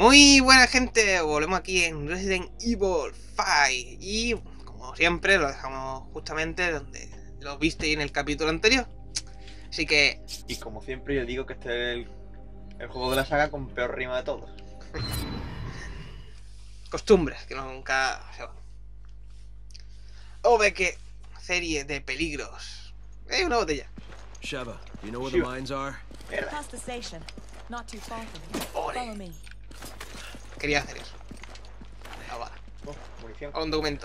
Muy buena gente, volvemos aquí en Resident Evil 5 y como siempre lo dejamos justamente donde lo viste en el capítulo anterior. Así que... Y como siempre yo digo que este es el juego de la saga con peor rima de todos. costumbres que nunca se van. O ve que serie de peligros. Hay una botella. Sheva, do you know where the Shiva. mines are? Mierda. Past the station, not too far from here. Ole. Follow me. Quería hacer eso. Ah, vale. Oh, munición. Un documento.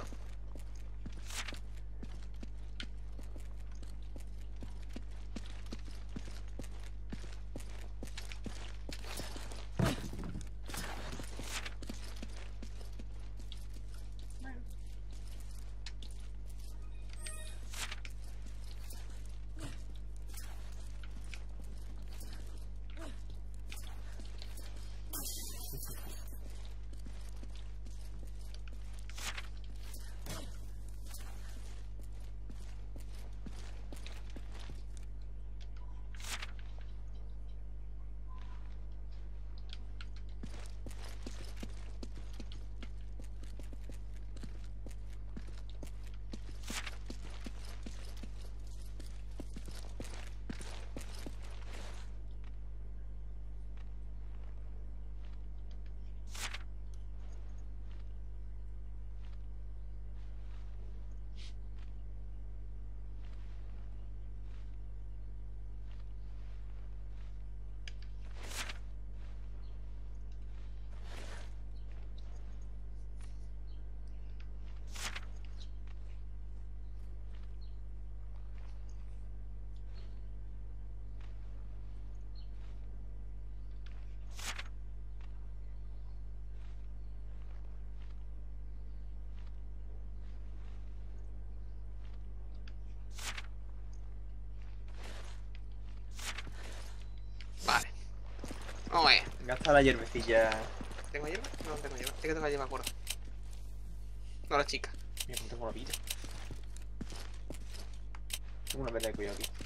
Vale. Vamos allá. Gasta la hierbecilla. ¿Tengo hierba? No tengo hierba. Sí que tengo hierba, me acuerdo. No, la chica. Mira, no tengo una vida. Tengo una vela de cuidado aquí.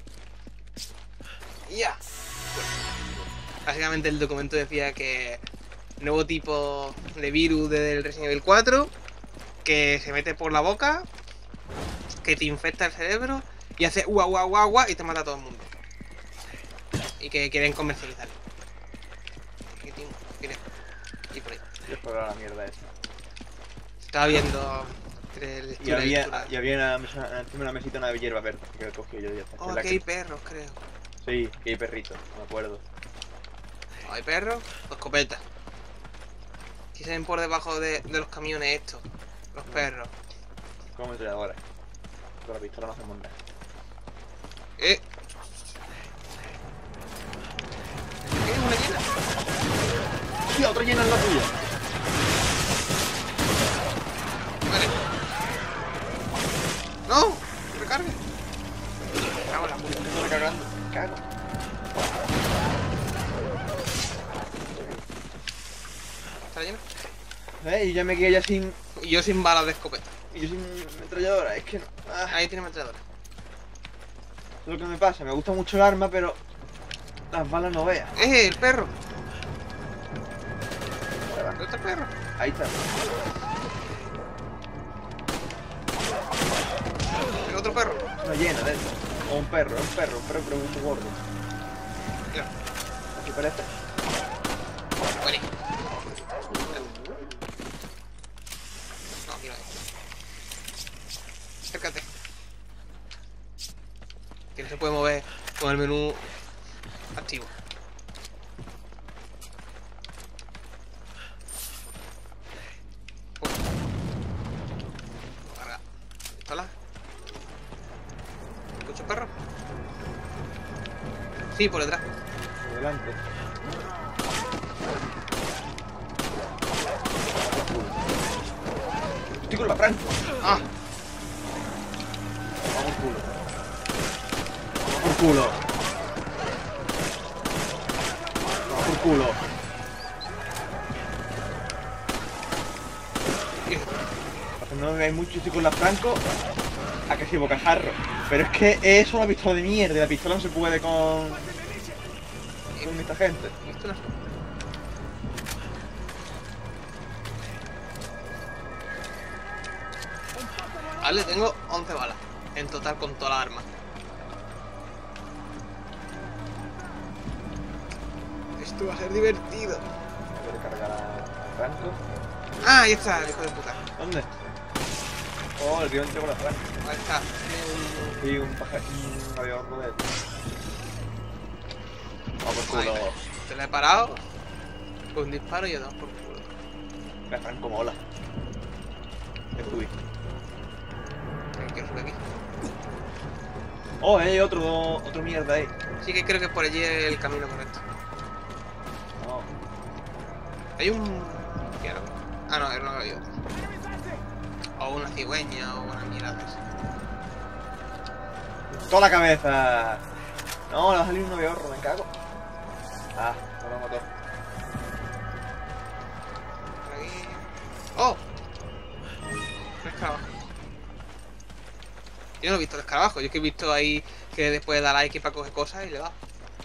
Ya. Bueno, básicamente el documento decía que nuevo tipo de virus del Resident Evil 4 que se mete por la boca, que te infecta el cerebro y hace guau guau guau guau y te mata a todo el mundo. Y que quieren comercializarlo. Y por ahí. Yo espero la mierda esa. Estaba viendo entre Y lectura y lectura. había encima de una mesita una hierba verde que he cogido yo ya está. Oh, aquí hay perros, creo. Sí, que hay perritos, no me acuerdo. Oh, hay perros o escopeta. Aquí se ven por debajo de los camiones estos. Los perros. Como metralladora. Con la pistola no hacemos nada. ¿Qué? ¿Una llena? ¡Sí, otra llena en la tuya! Vale. ¡No! ¡Recargue! Me cago en la puta. Me estoy recargando. Cago. ¿Está lleno? Y ya me quedé ya sin... Y yo sin balas de escopeta. Y yo sin metralladora, es que no... Ahí tiene metralladora. Es lo que me pasa, me gusta mucho el arma, pero... Las balas no veas. El perro! ¿Dónde está el perro? Ahí está. ¿El otro perro? Una llena de esto. O un perro pero muy gordo. Mira. Así parece. Vení. No, mira ahí. Acércate. Que no se puede mover con el menú activo. Carga. ¿Pistola? ¿Escucho perro? Sí, por detrás. Adelante. Estoy con la Franco. Ah, Vamos por culo. Vamos por culo. Vamos por culo. No me veáis mucho, estoy con la Franco. A que sí, bocajarro. Pero es que es una pistola de mierda. Y la pistola no se puede con esta gente. esto no es. Vale, tengo 11 balas. En total con toda la arma. Esto va a ser divertido. Voy a recargar a Franco. Ah, ahí está, el hijo de puta. ¿Dónde? Oh, el tío entró con la Franco. Ahí está. Tiene Y un avión de él. Vamos por culo. Vale, te la he parado. Con un disparo y yo damos por culo. La Franco mola. Que subí. Quiero subir aquí. Oh, hay otro mierda ahí. Sí que creo que por allí es el camino correcto. No. Hay un... Quiero. Ah, no, no había otro. O una cigüeña o una mierda de esa. ¡Toda la cabeza! No, le va a salir un aviorro, me cago. Ah, no lo mató. Por aquí... ¡Oh! Un escarabajo. Yo no he visto el escarabajo, yo es que he visto ahí que después da like para coger cosas y le da.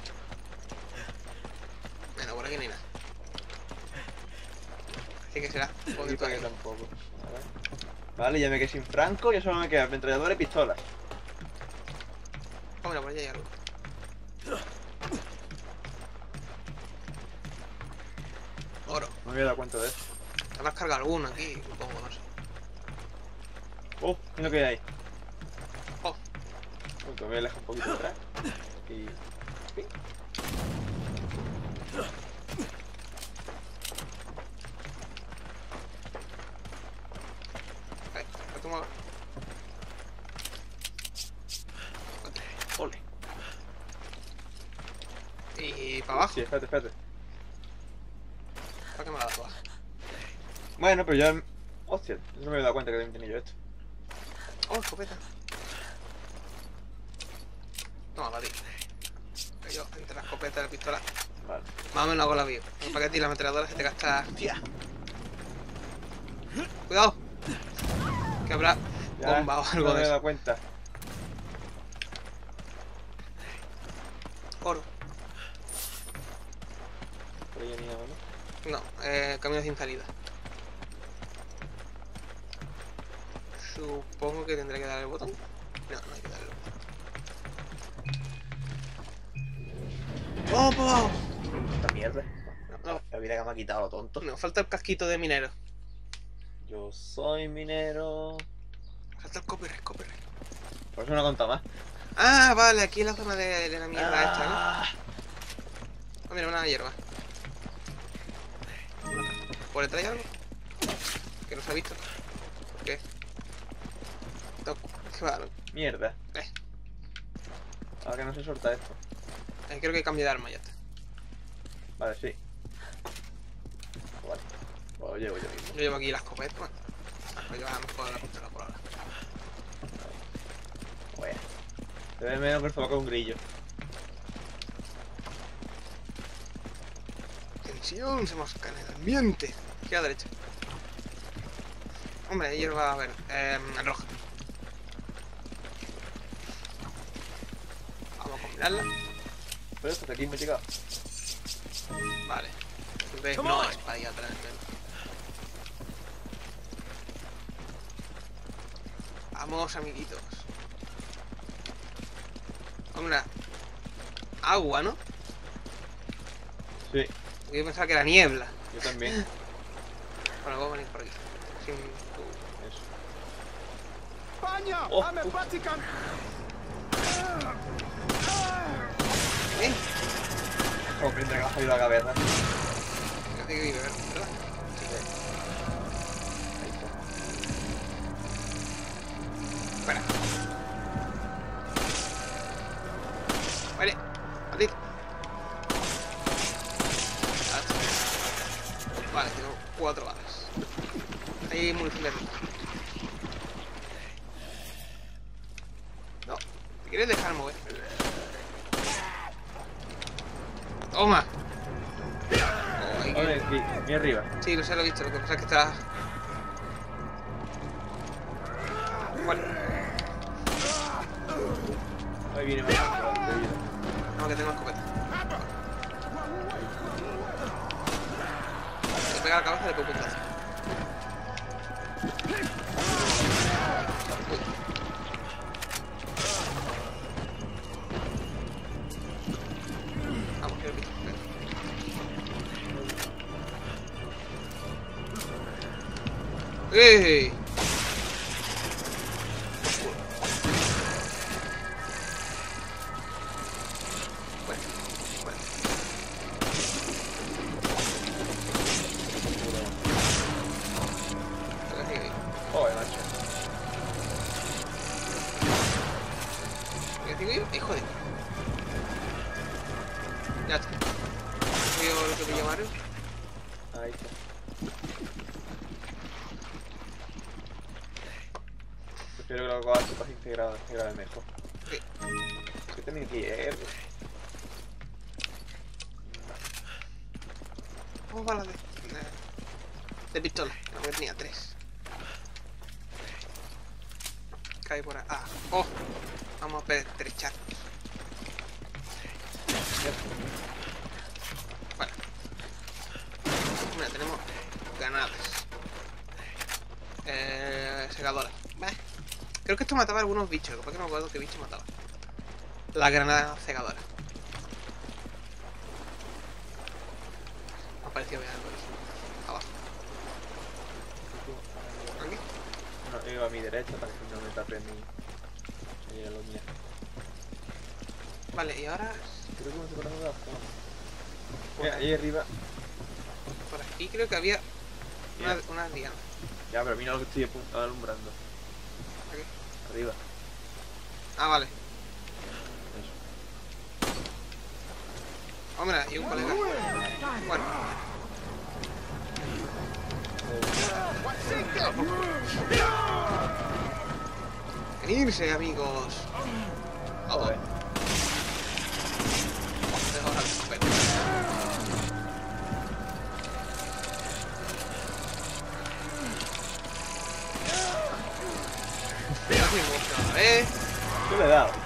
Bueno, por aquí no hay nada. Así que será. Y Ponte tú para aquí. que tampoco. A ver. Vale, ya me quedé sin Franco, ya solo me queda ametrallador y pistolas. Oh, mira, por allí hay algo. Oro. No me había dado cuenta de eso. Te habrás cargado alguno aquí, supongo, no sé. Oh, mira lo que hay ahí. Oh, Uy, te voy a alejar un poquito atrás. Y... ¡ping! ahí, lo tomo ahora. Ole. Y para abajo, Sí, espérate. ¿para qué me la das abajo? Bueno, pero ya... Hostia, no me había dado cuenta que también tenía yo esto. Oh, escopeta. No, la di. Yo, entre la escopeta y la pistola, Vale. más o menos hago la bio. Para que a ti la ametralladora se te gasta... Tía. Cuidado. Que habrá Ya, bomba o no algo me de había eso. dado cuenta. Oro. Por ahí ni nada, ¿no? No, camino sin salida. Supongo que tendré que dar el botón. No, no hay que darle el botón. ¡Oh, por abajo! Esta mierda. No, La vida que me ha quitado lo tonto. no, falta el casquito de minero. Yo soy minero. Falta el copyright. Por eso no conta más. Ah, vale, aquí es la zona de la mierda esta, ¿no? Ah, Ah, mira, una hierba. ¿Por detrás hay algo? Que no se ha visto. ¿Por qué? No, qué vale. mierda. Ahora que no se suelta esto. Creo que cambie de arma, ya está. Vale, sí. Vale. Pues lo llevo yo mismo. Yo llevo aquí la escopeta, bueno. Pues llevar mejor la pistola por ahora. Bueno. Se ve menos que el con un grillo. Tensión, se mosca en el ambiente. Aquí a la derecha. Hombre, hierba, a ver, en roja. Vamos a combinarla. Pero esto de aquí me he llegado. Vale. Entonces no es para ir atrás. Vamos, amiguitos. Hombre, agua, ¿no? Sí, Yo pensaba que era niebla. yo también. Bueno, vamos a venir por aquí. Sin... Eso. Pania! Oh, I'm a Vatican! ¿Eh? Comprende que me ha salido la cabeza. Creo que vive, ¿verdad? Ahí está. Espera. Vale, maldito. Vale, tengo 4 balas. Hay munición de rico. No, ¿me quieres dejar mover? Toma. Oh, hay que- Vale, aquí arriba. Sí, lo sé, lo he visto, lo que pasa es que está... Vale, Ahí viene más de vida. no, que tengo escopeta. Le pega la cabeza y le pongo un puntazo. Uy. ¡Eh! Bueno, bueno. Joder, macho. ¿Qué digo yo? Hijo de... Ya está. Veo lo que me llamaron. Ahí está. Prefiero que lo hagas tú para integrado mejor. Sí. Yo también quiero. Vamos a la de pistola. No, que tenía 3. Cae por ahí. Ah, oh. Vamos a pertrechar. Vale. Mira, tenemos granadas. Segadora. Creo que esto mataba a algunos bichos. Porque no me acuerdo qué bicho mataba. La granada cegadora. Me ha parecido bien algo de eso. Abajo. Aquí. No, iba a mi derecha para que no me tape mi... lo mío. Vale, y ahora Creo que no se conoce abajo. Mira, ahí arriba. por aquí creo que había unas lianas. Ya, pero mira lo que estoy alumbrando. Aquí. Arriba. Ah, vale. Eso. Oh, mira, y un colega. Bueno. Venirse, amigos. Joder. Ahora la escopeta. Yo le he dado.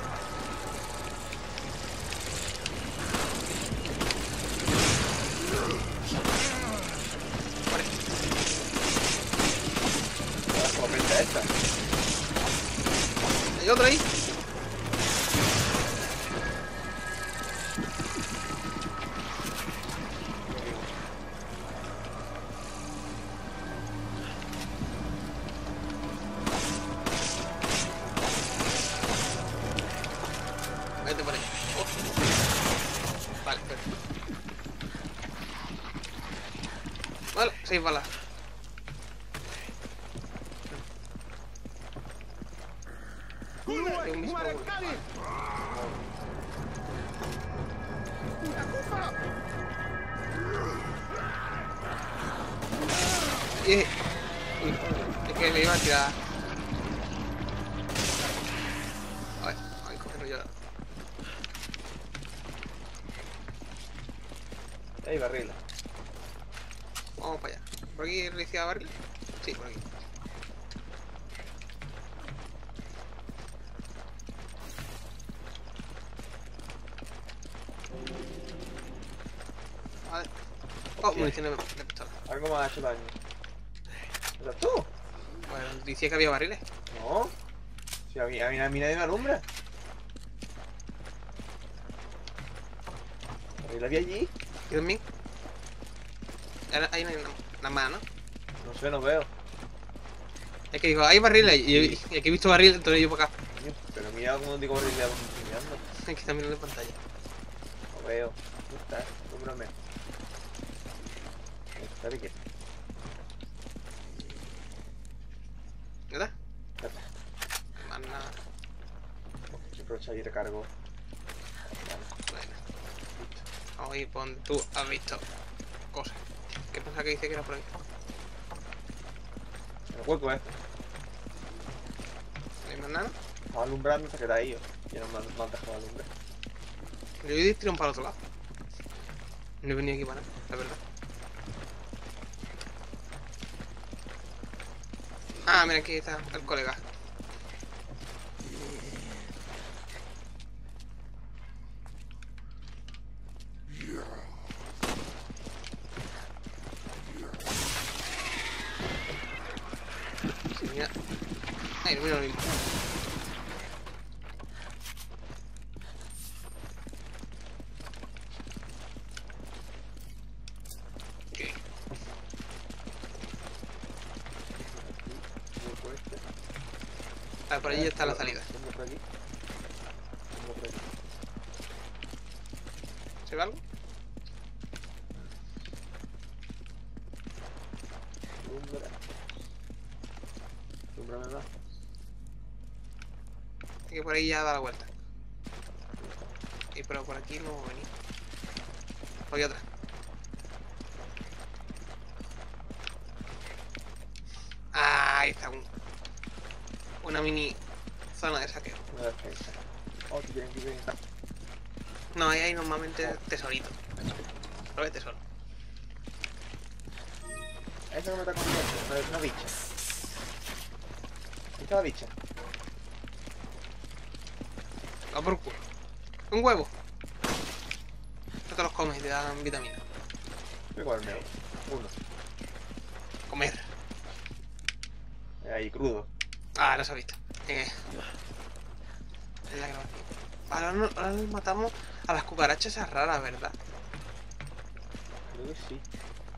La escopeta esta. Hay otro ahí. Vete por ahí. Oh. Vale, perfecto. Vale, 6 balas. Hay un mismo uno. Uy, es que me iba a tirar. Ay, cogerlo yo. Ahí, barrila. Vamos para allá. ¿Por aquí decía barril? Sí, por aquí. Vale. Oh, munición de pistola. Algo más ha hecho daño. ¿Eres tú? Bueno, decía que había barriles. No. Si a mí nadie me alumbra. ¿Ahí la vi allí? ¿Y también? Ahí no hay nada más, ¿no? No sé, no veo. Es que dijo, hay barriles y aquí he visto barriles, entonces yo para acá. Coño, pero mira cómo digo barril le hago enseñando. Es que está mirando en pantalla. No veo. ¿Dónde está? Cúmbrame. Está de qué. ¿Verdad? Espérate. Más nada. Se aprovecha y recargo. Bueno. Vamos a ir por donde tú has visto cosas. ¿Qué pasa que dice que era por aquí? En el hueco este. ¿No hay más nada? Estaba alumbrando hasta que da ahí. Y no me han dejado alumbrar. Yo he ido tirado para el otro lado. No he venido aquí para nada, la verdad. Ah, mira, aquí está el colega. Sí, mira. Ay, mira lo mismo. Ok. Vale, por allí está la salida. Vengo por aquí. Vengo por aquí. ¿Se ve algo? Lumbra. Lumbra me da. Así que por ahí ya da la vuelta. Y pero por aquí no venía. Por aquí otra. Ah, ahí está una mini zona de saqueo. Una defensa. Oh, aquí viene, aquí viene. No, ahí hay normalmente tesorito. Solo hay tesoro. Eso no me está comiendo, una bicha. ¿Dónde está la bicha? Va por culo. Un huevo. No te los comes y te dan vitamina. Voy a comerme uno. Comer. Ahí, crudo. Ah, no se ha visto. Es la grabación. Ahora, ahora nos matamos a las cucarachas esas raras, ¿verdad? Creo que sí.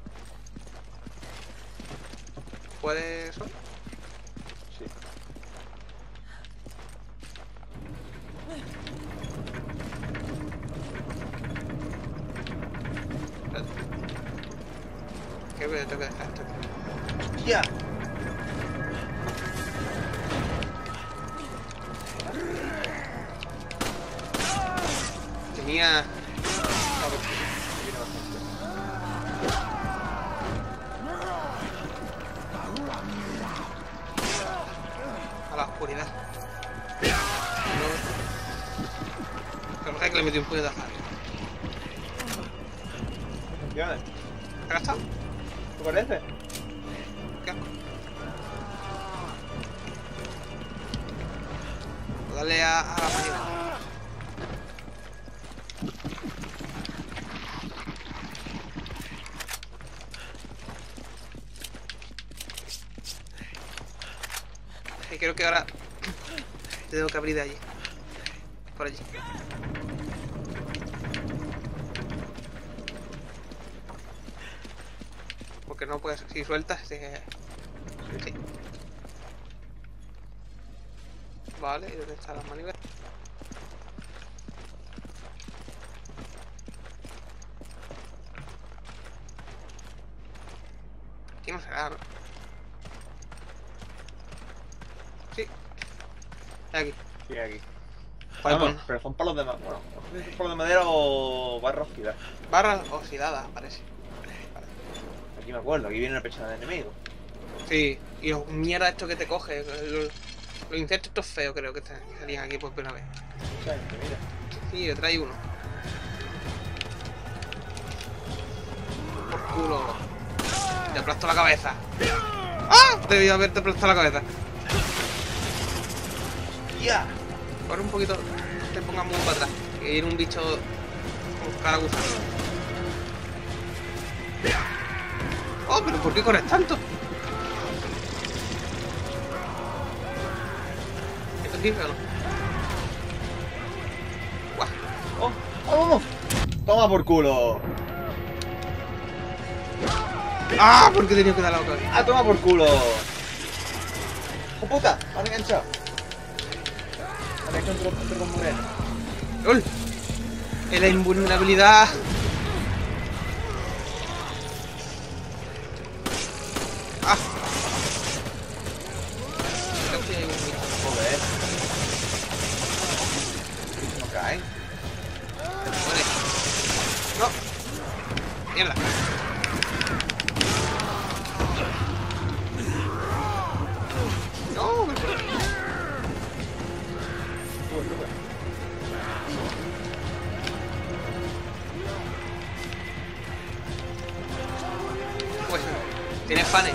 ¿Puede eso? Sí. Espérate. Creo que tengo que dejar esto aquí. ¡Ya! Tenía... a la oscuridad. No... Creo que le metí un puño de azar. Funciona. ¿Te has gastado? ¿Te parece? ¿Qué asco? Dale a la manivela. Y creo que ahora tengo que abrir de allí. Por allí. Porque no puedes, si sueltas, sí. Vale, ¿y dónde están las manivelas? Aquí no será, ¿no? Sí. Aquí. Sí, aquí. Vale, Vamos, pues, pero son palos de madera. Bueno, no sé si son palos de madera o barra oxidada. barras oxidadas, parece. Aquí me acuerdo, aquí viene una persona de enemigo. Sí, y los mierda estos que te coge, los insectos estos feos creo que salían aquí por primera vez. Mucha gente, mira. Sí, yo traí uno. Por culo. Te aplasto la cabeza. ¡Ah! Debí haberte aplastado la cabeza. ¡Ya! Corre un poquito, te pongas muy para atrás. Que viene un bicho con cara gusano. Oh, pero ¿por qué corres tanto? ¿Esto es libre o no? Guau. ¡Oh! ¡Vamos! ¡Toma por culo! ¡Ah! ¿Por qué he tenido que dar la boca? ¡Ah, toma por culo! ¡Oh, puta! ¡Me han enganchado! Me han enganchado entre dos morenos. ¡Ol! Es la invulnerabilidad. ¡Ah! Creo que hay un bicho. Joder. No caen. Muere. No. Mierda. No, me acuerdo. Pues, tienes fanes.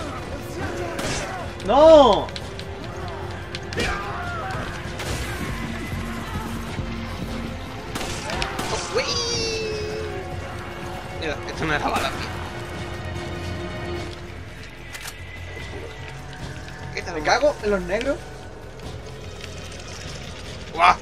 ¡No! Oh, ¡uy! Mira, esto no era bala, tío. ¿Qué tal? Me cago en los negros. ¡Guau!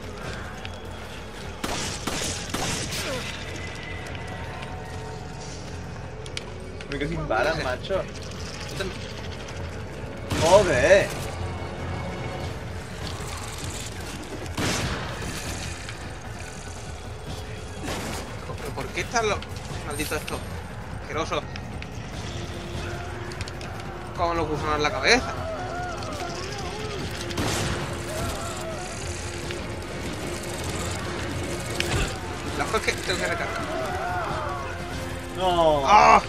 Me quedo sin balas, macho. Esto no- Joder. están los malditos estos asquerosos con los gusanos en la cabeza? La cosa es que tengo que recargar. No. ¡Ah!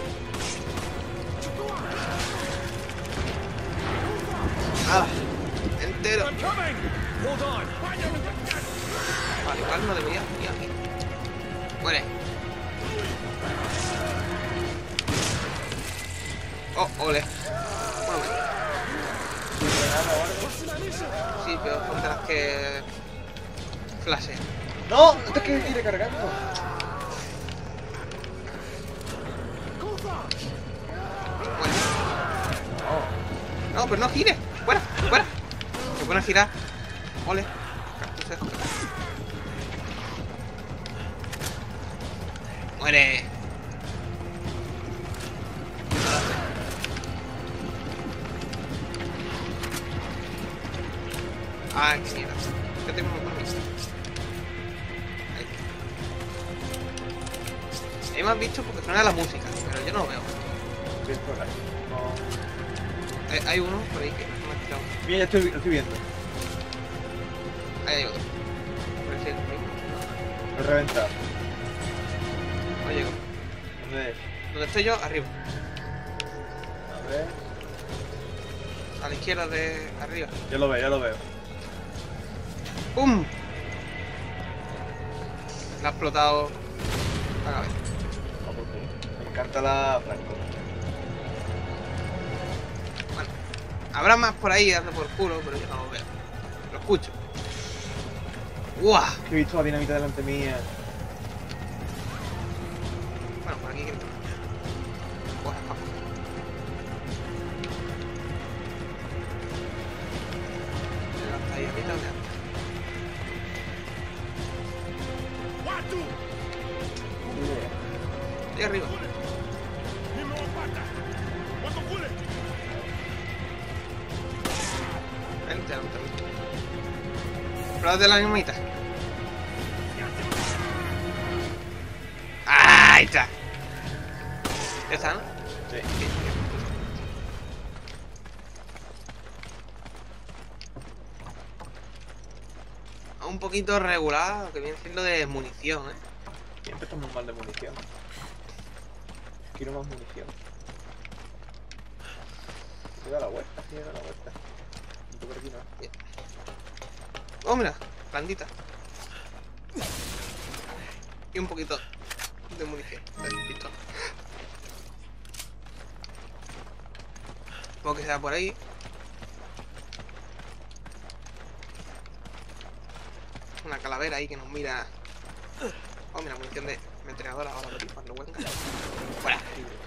¡Ah! Entero. Vale, igual no debería ir aquí. Muere. Oh, ole. Bueno, sí, pero ponte las que flashean. No, no te quieres ir recargando. Bueno. No, pero no gires. Fuera, fuera. Se pone a girar. Ole. Cactus. Muere. Ah, qué mierda. ¿Qué tengo por mí? Ahí. Hay más bichos porque suena la música, pero yo no lo veo. Bien, por ahí. No. Hay uno por ahí que no me ha tirado. Mira, ya lo estoy viendo. Ahí hay otro. Por el cielo, por ahí. Lo he reventado. No llego. ¿Dónde es? ¿Dónde estoy yo? Arriba. A ver. A la izquierda de arriba. Ya lo veo, ya lo veo. ¡Pum! Le ha explotado la cabeza. No, porque me encanta la Franco. Bueno, habrá más por ahí dando por culo, pero yo no lo veo. Lo escucho. ¡Guau! Que he visto la dinamita delante mía. Bueno, por aquí que entra. Buah, escapo. Hasta ahí ahorita, mira. Ahí arriba. Vente, vente. Pruebas de la dinamita. ¡Ah! Ahí está. ¿Ya está, no? Sí. Un poquito regular, que viene siendo de munición, ¿eh? Siempre estamos mal de munición. Quiero más munición. Se da la vuelta, sí, da la vuelta. Punto por aquí no. Oh, mira, blandita. Y un poquito de munición, de pistola. Supongo que sea por ahí. Una calavera ahí que nos mira. Oh, mira, munición de metralladora ahora por ahí cuando huelga. Fuera.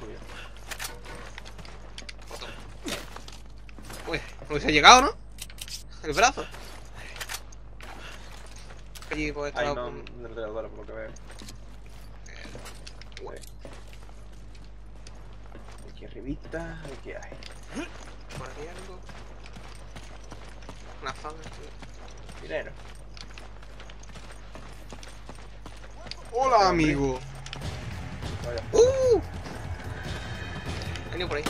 Otro. Uy, no hubiese llegado, ¿no? El brazo. Allí pues Ahí estaba no, con... de metralladora por lo que veo. Guay. Aquí arribita, aquí hay. Por aquí algo. Una fama. Dinero. Hola, amigo. Vaya. Venido por ahí.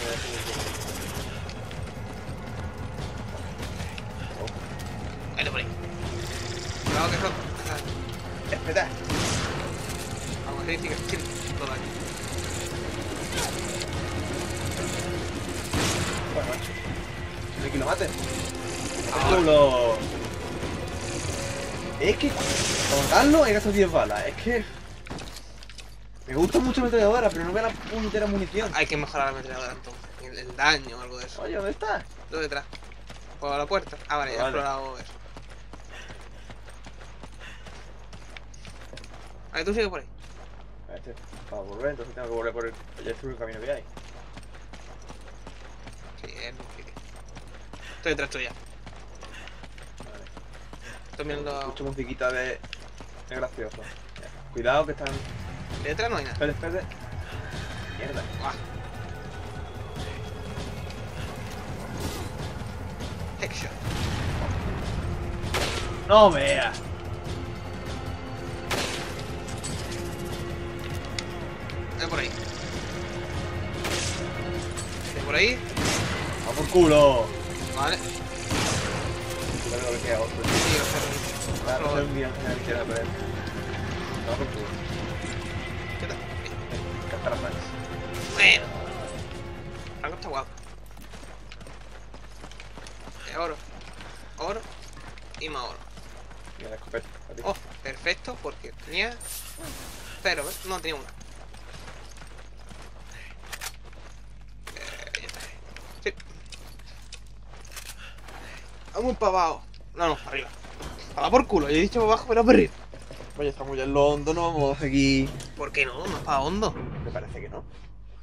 Venido por ahí. Cuidado que son. Espera. Vamos a ver si que todo aquí. Bueno, macho. No hay que lo maten. Ahora. Culo. Es que para matarlo hay que gastar 10 balas. Es que me gusta mucho la metralladora, pero no veo la puñetera munición. Hay que mejorar la ametralladora entonces. El daño o algo de eso. Oye, ¿dónde está? ¿Dónde detrás? ¿Por la puerta? Ah, vale, ya he Vale. explorado eso. Vale, tú sigue por ahí. Este, para volver, entonces tengo que volver por el. Ya es el único camino que hay. Sí, es muy difícil. Estoy detrás tuya. Vale. Estoy mirando. Escucho musiquita de gracioso. Ya. Cuidado que están. De detrás no hay nada. Espera, espera. Mierda. Buah. Headshot. No veas. por ahí. ¡Vamos por culo! Vale. Cuidado lo que queda otro. Sí, o sea, Claro, no sé un día en la izquierda, pero... Vamos por culo. ¿qué tal? Captar más. Bueno. Algo está guapo. Oro. Oro. Y más oro. Mira la escopeta. a ti. Oh, perfecto, porque tenía... Cero, ¿ves? No, tenía una. Ya está. Sí. Vamos para abajo. No, no, para arriba. Para por culo, yo he dicho para abajo, pero para arriba. Pues ya estamos ya en lo hondo, no vamos a seguir... ¿Por qué no? No es para hondo. Me parece que no.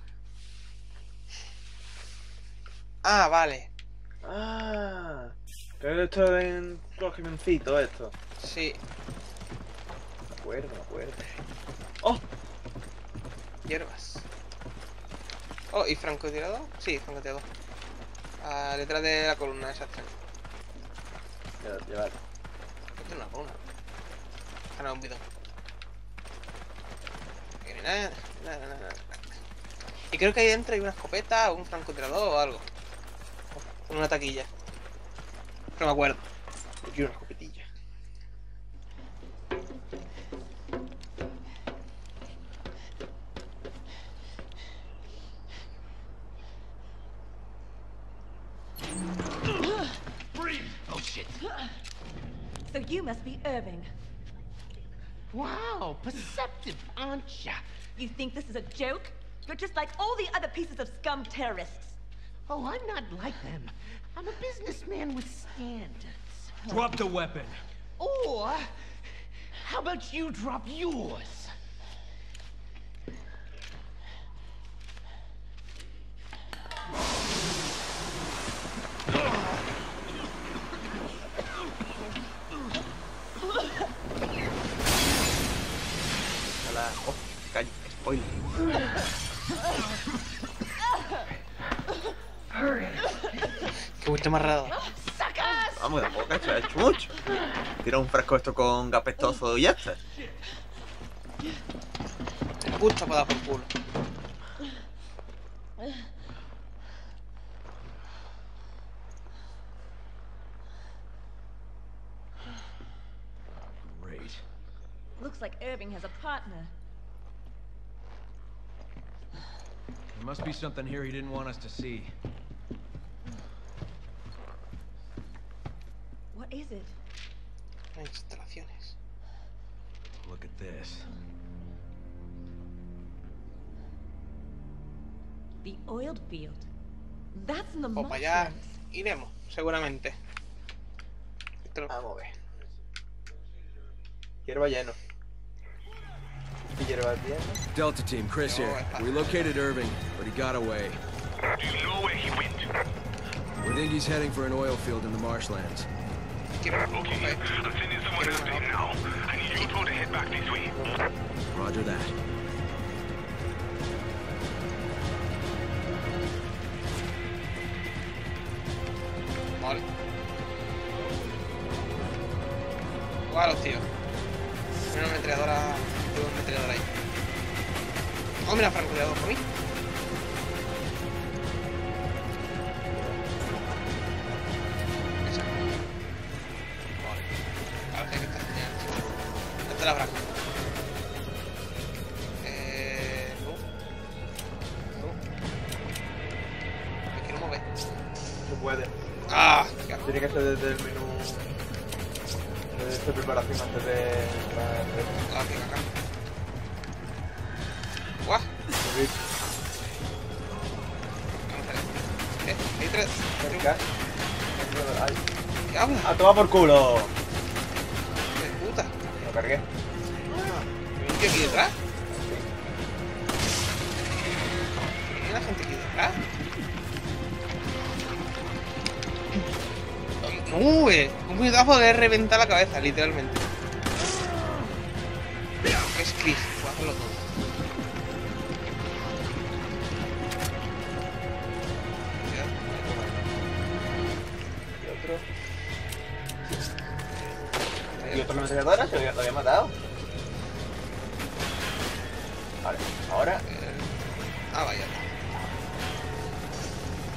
Ah, vale. Ah, pero esto en los camioncitos, esto. Sí. Me acuerdo, me acuerdo. ¡Oh! Hierbas. Oh, ¿y francotirador? Sí, francotirador. Ah, detrás de la columna esa extraña. Llevar. Esto es una columna. Ah, no, un bidón. Aquí no hay nada, nada. Y creo que ahí dentro hay una escopeta o un francotirador o algo. Una taquilla. No me acuerdo. Yo quiero una escopetilla. So you must be Irving. Wow, perceptive, aren't ya? You think this is a joke? You're just like all the other pieces of scum terrorists. Oh, I'm not like them. I'm a businessman with standards. Drop the weapon. Or, how about you drop yours? Ojalá. Oh, callo. Spoiler. Qué mucho más raro. Vamos, tampoco esto ha hecho mucho. Tira un frasco esto con gapestoso y ya está. Justo para dar por culo. Great. Looks like Irving has a partner. There must be something here he didn't want us to see. What is it? Instalaciones. Look at this. The oiled field. That's in the O para allá marshlands. iremos, seguramente. Esto lo- Vamos a ver. Hierba lleno. ¿Y hierba lleno? Delta Team, Chris here. We located Irving, but he got away. Do you know where he went? We think he's heading for an oil field in the marshlands. Quiero... Okay, I'm sending someone after him now. I need you two to head back this way. Roger that. Vale. Guau, tío. Una ametralladora. Tengo una ametralladora ahí. Oh, mira, francotirador por mí. Esa. Vale. Parece que está genial. Esta es la braca. No. No. Me quiero mover. Se puede. Ah, qué asco. Tiene que ser desde el menú de preparación antes de... Ah, qué caca. Guau. Vamos a ver. Hay tres. ¿Qué habla? ¡A tomar por culo! ¡Qué puta! Lo cargué. ¿Hay un tío aquí detrás? ¿Hay una gente aquí detrás? Un puñetazo de reventar la cabeza, literalmente. ¿Qué es Chris? Voy a hacerlo todo. Y otro ametralladora se lo había matado. Vale, ahora... Ah, vaya.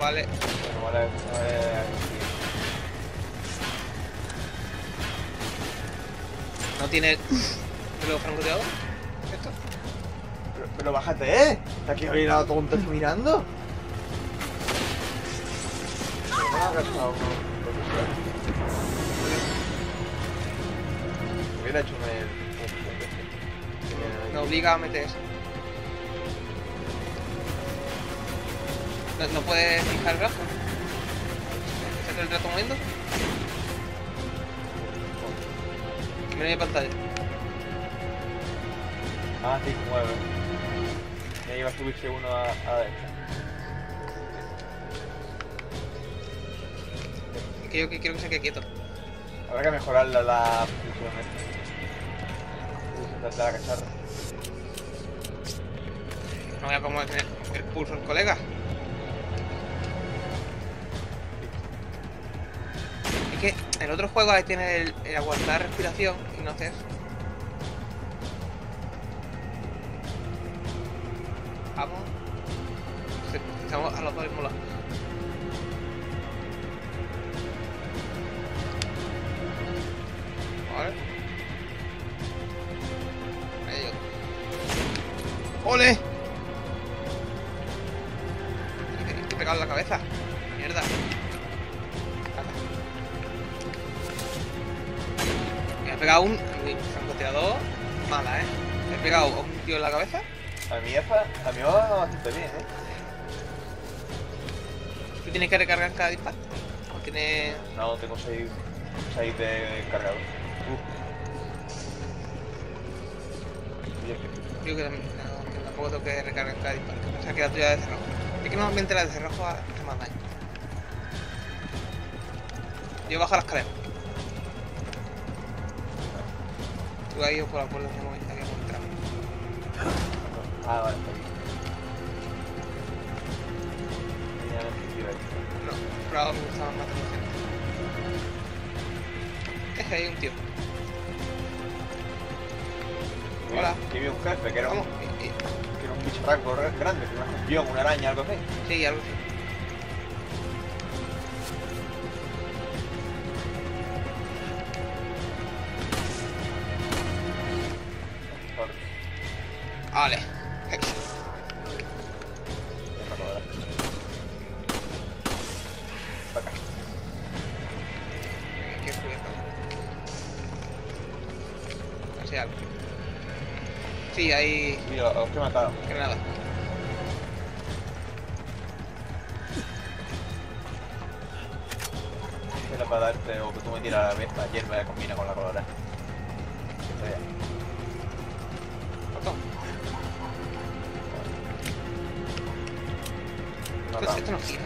vale. Bueno, vale, No tiene... ¿Pero francotirador? ¿Esto? pero bájate, ¿Está aquí mirando tonto mirando? No ha gastado, hubiera hecho Me obliga a meter. No puedes fijar el brazo. ¿Estás el rato moviendo? Mira mi pantalla. Ah, sí, mueve. Ya iba a subirse uno a la derecha. Es que yo que quiero que se quede quieto. Habrá que mejorar la fusión de la cacharra. No voy a como el pulso el colega. Es que en otros juegos ahí tiene el aguantar respiración y no hacer. Vamos. Estamos a los dos mismos lados. Vale. Ahí yo. ¡Ole! Hay que pegarle la cabeza. Mierda. Me ha pegado un francotirador mala, Me he pegado a un tío en la cabeza. A mí va bastante bien, ¿Tú tienes que recargar cada disparo? ¿O tienes...? No, tengo 6 de cargador. Digo que tampoco tengo que recargar cada disparo. O sea, que la tuya de cerrojo. Es que normalmente la de cerrojo hace más daño. Yo bajo la escalera. Tú has ido por la puerta de momento que hemos entrado. Ah, vale, está aquí. No, pero ahora me gustaba más gente. Es que hay un tío. Hola. Aquí vi un jefe que era Vamos. que era un bicharraco grande, que una escorpión, una araña, algo así. Sí, algo así. Vale. Qué juguete. Así algo. Sí, hay Sí, os he matado. granada. Era para darte o que tú me tiras la hierba y combina con la colora. Botón. No, Esto no gira.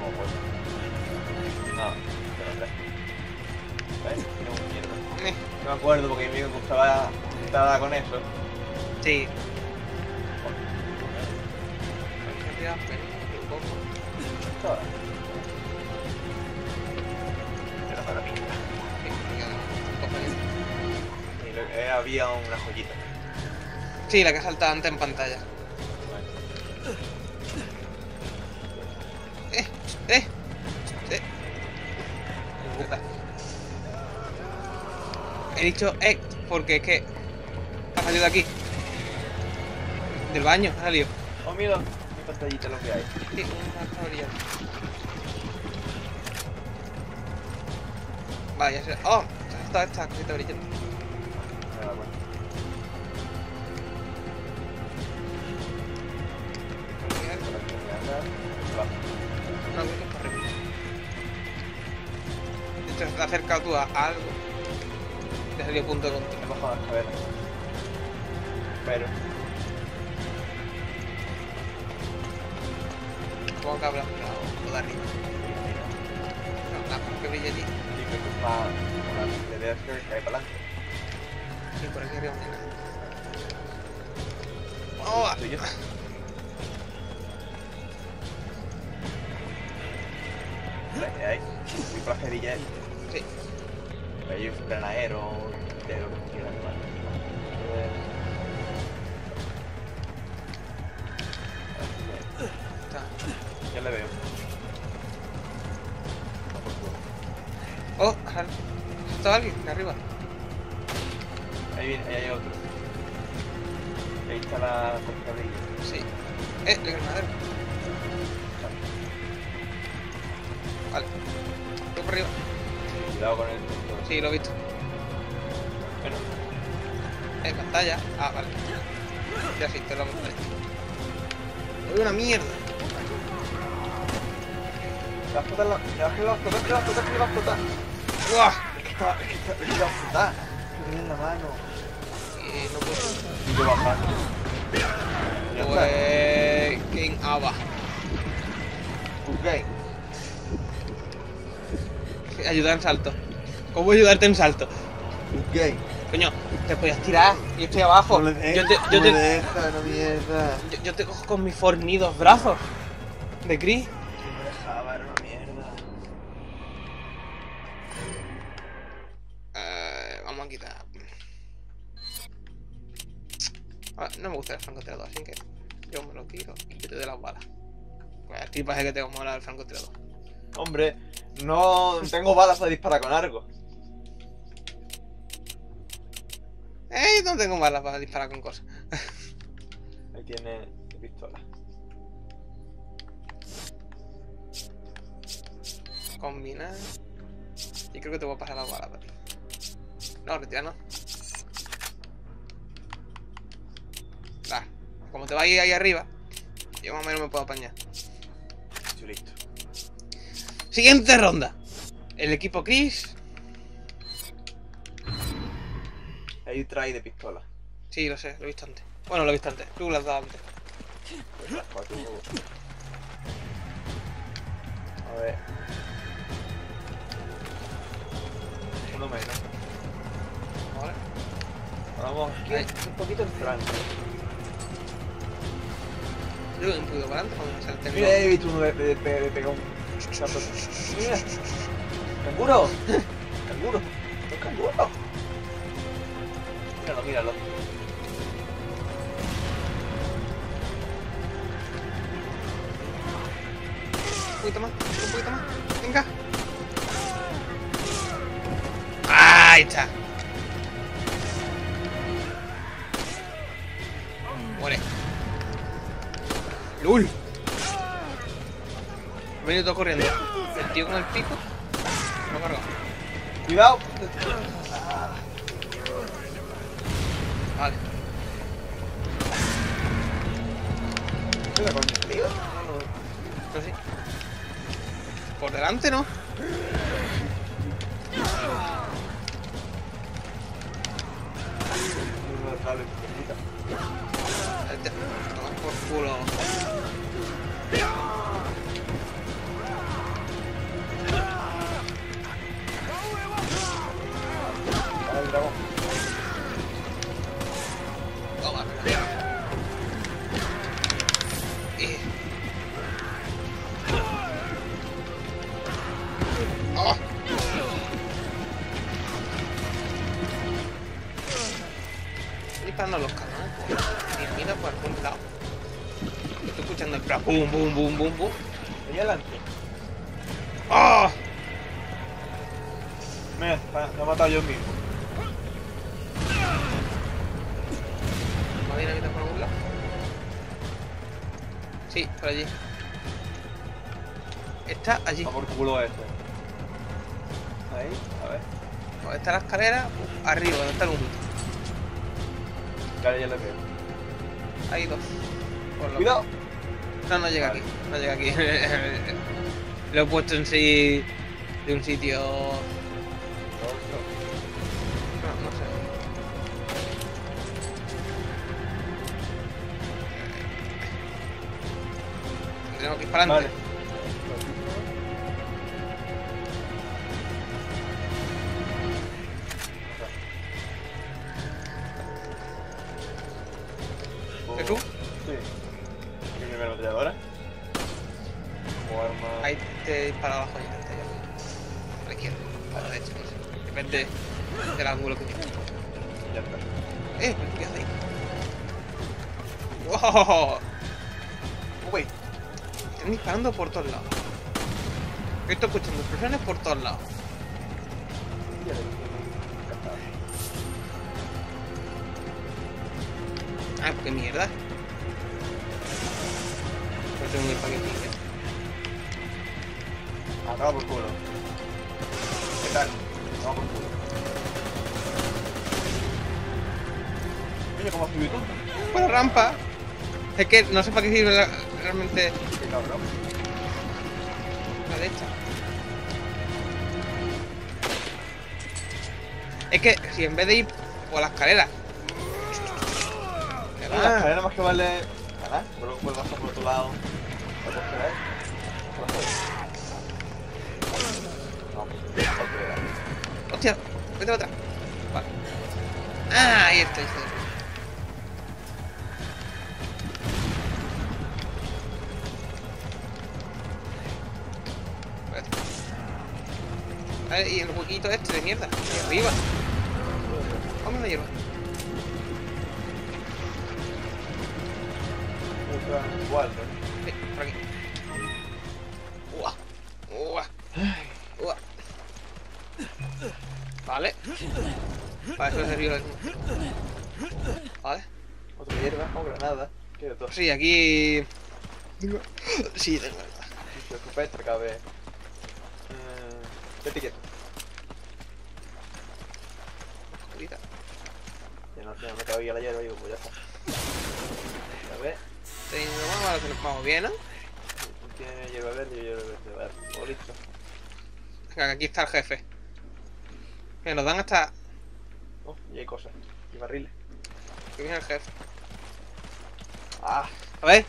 No, pero tres. ¿Ves? Tiene un hierba. Eh, No me acuerdo porque mi amigo estaba con eso. Sí. Un poco. Toda. Era para mí. Y había una joyita. Sí, la que salta antes en pantalla. ¡Eh! He dicho porque es que ha salido de aquí. Del baño, ha salido. Oh, mira, mi pantallita lo que hay. Sí, una orilla. Vale, ya sé. ¡Oh! Esta cosita brillante. Me da cuenta. No, voy a correr. De hecho, te has acercado tú a algo. Te salió punto de He control. bajado las cadenas. Pero. Supongo que habrá o de arriba. No, la cosa que brilla allí. Y que tú más. La idea es que cae para adelante. Sí, por aquí arriba no hay nada. ¡Oh! Soy yo. Ahí. Mi placerilla es. Sí. Hay un granadero entero que quiera animar. Está. Ya le veo. matado a alguien de arriba. Ahí viene, ahí hay otro. Ahí está la costadilla. Sí. El granadero. Vale. Voy por arriba. Cuidado con el punto. Sí, lo he visto. Bueno, Pantalla. Ah, vale. Ya sí, te lo mostré. ¡Uy, una mierda! te va a explotar la... te va a explotar, te va a explotar, te va a explotar. ¡Uah! Es que va a explotar. Lo tenía en la mano. No puedo. Y yo bajando. Ya está. Pues... Game Ava. Ok. Ayuda en salto. ¿Cómo voy a ayudarte en salto? Ok. Coño, te podías tirar. Yo estoy abajo. No le Yo no me deja, no mierda. yo te cojo con mis fornidos brazos. De Chris. No me dejaba, era una mierda. Vamos a quitar. No me gusta el francotirador, así que yo me lo tiro y yo te doy las balas. Pues a ti parece que te mola el francotirador. Hombre, no tengo balas para disparar con algo. No tengo balas para disparar con cosas. Ahí tiene tu pistola. Combinar. Y creo que te voy a pasar las balas para ti. No, retira no. Va. Como te vas a ir ahí arriba, yo más o menos me puedo apañar. Estoy listo. Siguiente ronda. El equipo Chris. Hay try de pistola. Sí, lo sé, lo he visto antes. Bueno, lo he visto antes. Tú lo has dado antes. A ver. Uno menos. Vale. Vamos, aquí Ahí. un poquito en franco. Yo un poquito para adelante cuando me sale el Mira, he visto uno de pegar un chato. Mira. ¡Canguro! ¡Canguro! ¡Un canguro! Míralo, míralo. Un poquito más, un poquito más. Venga. Ahí está. Muere. ¡Lul! Me he venido todo corriendo. El tío con el pico. No carga. ¡Cuidado! Vale. Mira, coño, tío. No sé. Por delante, ¿no? Toma por culo. Al dragón. Toma. ¡Oh! Disparando los cañones. Y mira por algún lado. Estoy escuchando el pra boom, boom, boom, boom, boom. Ahí adelante. ¡Oh! Me he matado yo mismo. ¿No dinamita por algún lado? Sí, por allí. Está allí. A por culo esto. Ahí, a ver. Donde está la escalera, arriba, donde está el humo. Claro, ya lo veo. Hay dos. Por lo Cuidado. No, no llega Vale. aquí. No llega aquí. Lo he puesto en sí de un sitio. No, no sé. Tenemos que ir para Vale. adelante. ¿Es tú? Sí. ¿Qué primera metralladora? O arma... Ahí te dispara abajo y te llamo. A la izquierda, a la derecha, no sé. Depende del ángulo que tienes. Ya está. ¿Qué haces ahí? ¡Wow! Wait. Están disparando por todos lados. Estoy escuchando explosiones por todos lados. Ya lo Ah, qué mierda. No tengo ni paquetilla. Acaba por culo. ¿Qué tal? Acaba por culo. Oye, ¿cómo has subido tú? Por la rampa. Es que no sé para qué sirve realmente Qué cabrón. la de esta. Es que si en vez de ir por la escalera. Que La va. escalera más que vale... Nada, pero puedes bajar por otro lado. ¿Lo puedes creer? No, ok. Hostia, vete a otra. Vale. Ah, ahí está, ahí está. Espérate. Vale, y el huequito este de mierda, ahí arriba. Vamos a hierba. Igual, ¿no? Sí, por aquí. Uah. Uah. Uah. Vale. Para eso sirvió la... Vale. Otra hierba, o granada. ¿Qué de todo? Sí, aquí... Sí, tengo. Escopeta, cabe. Vete quieto. Oscurita. Ya no me cabía la hierba, digo, pues ya está. A ver. Vamos bien, ¿no? Tiene hierba verde y hierba verde. Vale, pues listo. Venga, aquí está el jefe. Que nos dan hasta... Oh, y hay cosas. Y barriles. Aquí viene el jefe. Ah, A ver.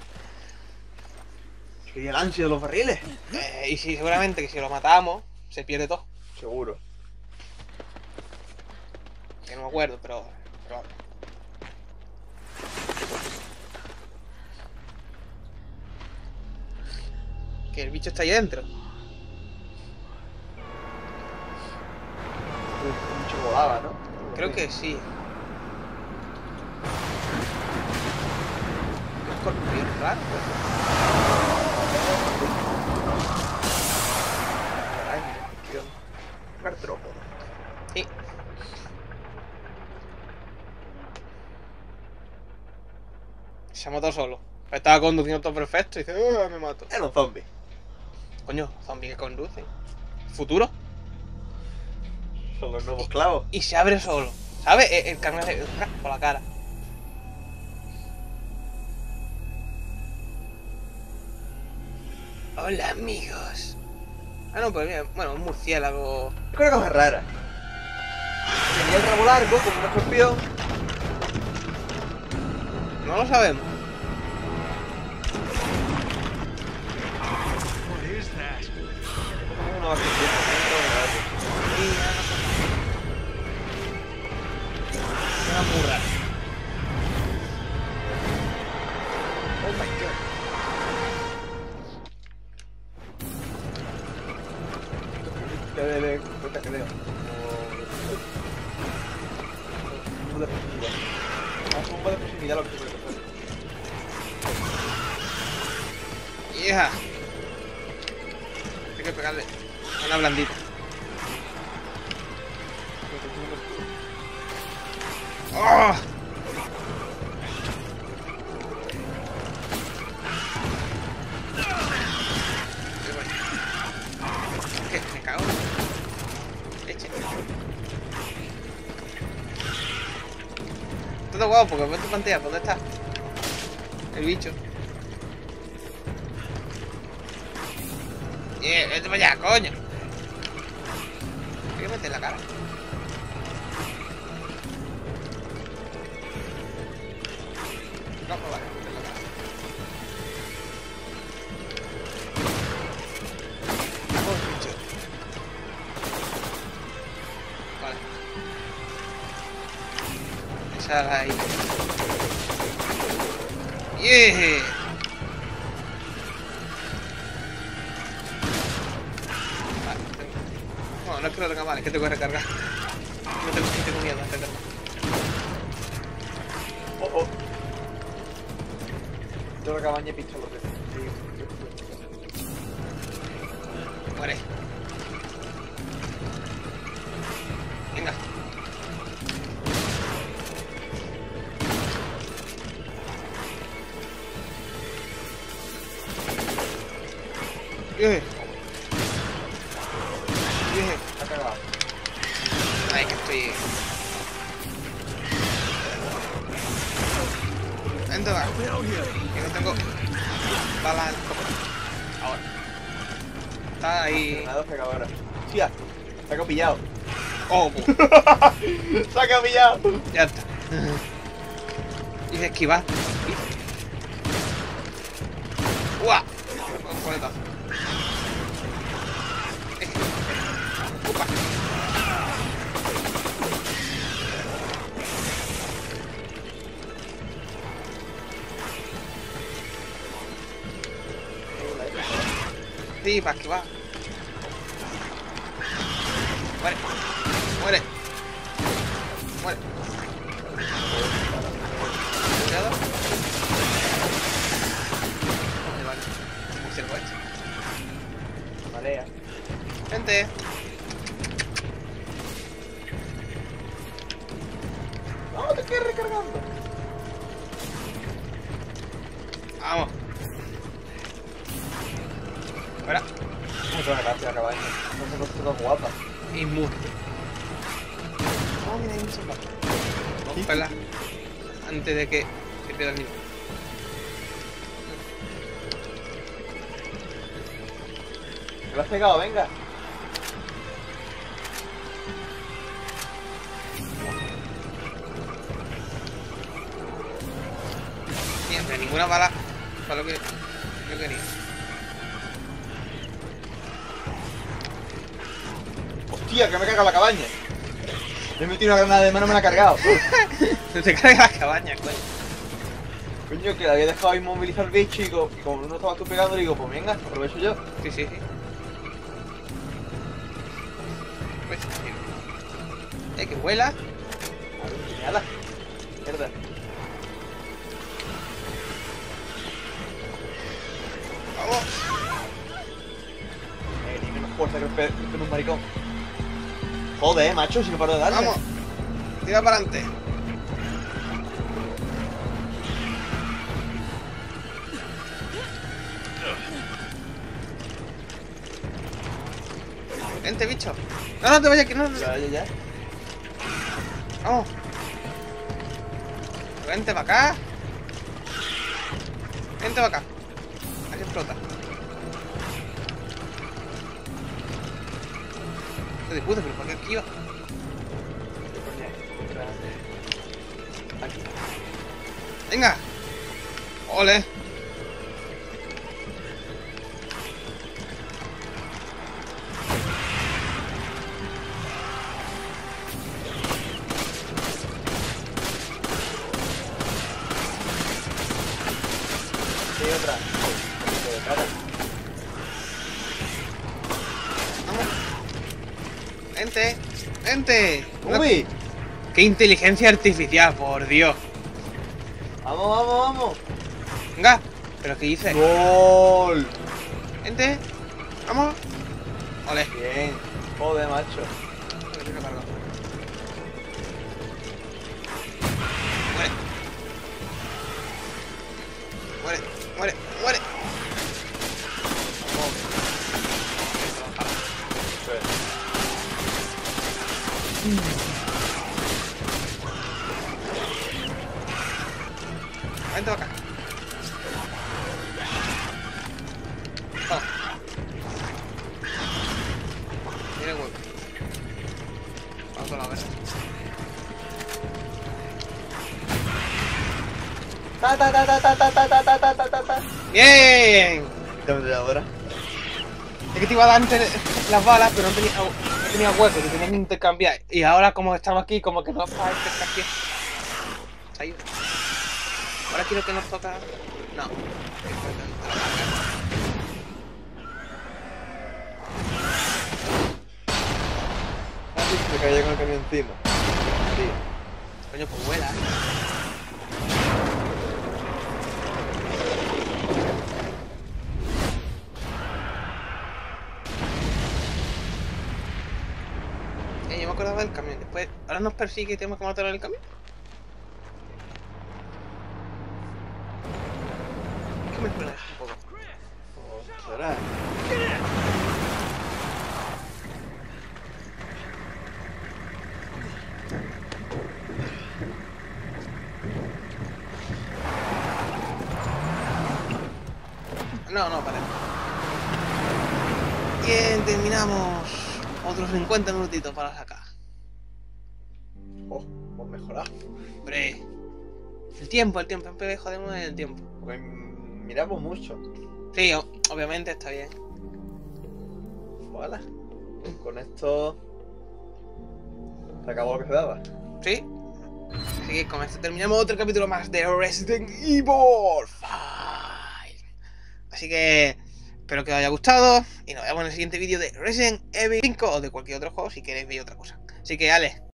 qué ansia de los barriles. Y sí, seguramente que si lo matamos, se pierde todo. Seguro. Que no me acuerdo, pero... Que el bicho está ahí dentro. Mucho volaba, ¿no? Creo que sí. Un escorpión raro. Un artrópodo. Sí. Se ha matado solo. Estaba conduciendo todo perfecto y dice, me mato. Era un zombie. Coño, zombies que conducen. Futuro. Son los nuevos clavos. Y se abre solo. ¿Sabes? El camino hace por la cara. Hola, amigos. Ah, no, pues mira, bueno, un murciélago. Yo creo que es rara. Tenía el rabo largo como un escorpión. No lo sabemos. What is that? Una vaca Una murra. Oh my god. De puta que veo. Como de proximidad. Más bomba de proximidad lo que se puede hacer. Hija. Hay que pegarle. Una blandita. ¡Oh! ¿Qué? Me cago. Leche. Todo guapo, porque ves tu pantalla. ¿Dónde está? El bicho. Vete para allá, coño. Hay que meter la cara. No, pues vale, meter la cara. Oh, bicho. Vale. Esa la ahí. Yeah. No, no es que lo tenga mal, es que tengo que recargar. No tengo miedo a recargar. Oh, oh. Tengo la cabaña y pistola. Muere. Venga. Ha cagado. Ay, que estoy. Vente, va. Que no tengo balas. Ahora. Está ahí. Nada, se acabó ahora. Hostia, se ha pillado. Oh, Se ha pillado. ya está. Y esquivar. ¡Uah! Un coletazo. ¡Upa! Sí, para esquivar. Muere. Muere. Muere. Cuidado. Vale. Murciélago este. Marea. Gente. No, te quedas recargando. Vamos. Fuera. Muchas gracias, la cabaña. No se nos guapa. Inmune. Oh, mira, hay un soldado. Rómpela antes de que se pierda el nivel. Me lo has pegado, venga. Mira, ninguna bala para lo que yo quería. Hostia, que me he cargado la cabaña. Le he metido una granada de mano y me la ha cargado. Se te carga la cabaña, coño. Coño, que la había dejado inmovilizar el bicho y como no estabas tú pegando, le digo, pues venga, aprovecho yo. Sí, sí, sí. Pues, que vuela. Nada. Mierda. Vamos. Ni menos fuerza que en un maricón. Joder, macho, si no paro de darle. Vamos. Tira para adelante. Vente, bicho. No, no te vayas, que no. Ya. Vamos. Vente para acá. Vente para acá. Aquí explota. Hijo de puta, pero ¿por qué aquí iba? Aquí. Venga. Ole. Sí, otra. De cara. Vamos. Vente. Vente. ¡Uy! ¡Qué inteligencia artificial, por Dios! Vamos. Venga. ¿Pero qué dices? ¡Gol! Vente. Vamos. Ole. Bien. Joder, macho. Muere. Muere. Vente acá. Vamos. Mira el huevo. Vamos con la vez. Ta. ¡Bien! Dame ahora. Es que te iba a dar antes las balas, pero no tenía hueco, te tenías que intercambiar. Y ahora como estamos aquí, como que no para intercambiar. Ahí. Ahora quiero que nos toca... No. Me caí con el camión encima. Sí. Coño, pues vuela. Yo me acordaba del camión. Después, ahora nos persigue y tenemos que matar al camión. ¿Qué me esperas un poco? ¿Será? No, vale. Bien, terminamos. Otros 50 minutitos para sacar. Oh, hemos mejorado. Hombre. El tiempo, siempre jodemos en el tiempo. Porque miramos mucho. Sí, obviamente está bien. Voilà. Con esto se acabó lo que se daba. Sí. Así que con esto terminamos otro capítulo más de Resident Evil 5. Así que espero que os haya gustado y nos vemos en el siguiente vídeo de Resident Evil 5 o de cualquier otro juego si queréis ver otra cosa. Así que, ale.